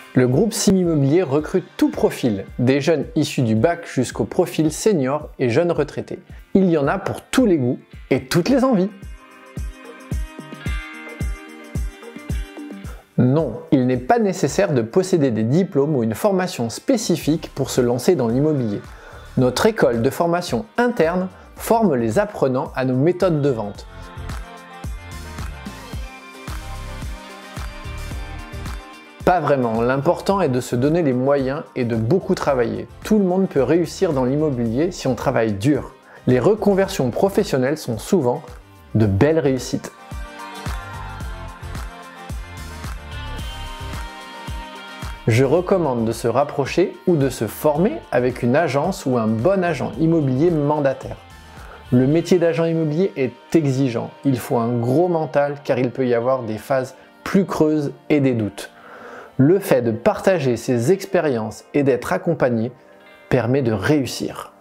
Le groupe Sim Immobilier recrute tout profil, des jeunes issus du bac jusqu'au profil senior et jeunes retraités. Il y en a pour tous les goûts et toutes les envies. Non, il n'est pas nécessaire de posséder des diplômes ou une formation spécifique pour se lancer dans l'immobilier. Notre école de formation interne forme les apprenants à nos méthodes de vente. Pas vraiment, l'important est de se donner les moyens et de beaucoup travailler. Tout le monde peut réussir dans l'immobilier si on travaille dur. Les reconversions professionnelles sont souvent de belles réussites. Je recommande de se rapprocher ou de se former avec une agence ou un bon agent immobilier mandataire. Le métier d'agent immobilier est exigeant, il faut un gros mental car il peut y avoir des phases plus creuses et des doutes. Le fait de partager ses expériences et d'être accompagné permet de réussir.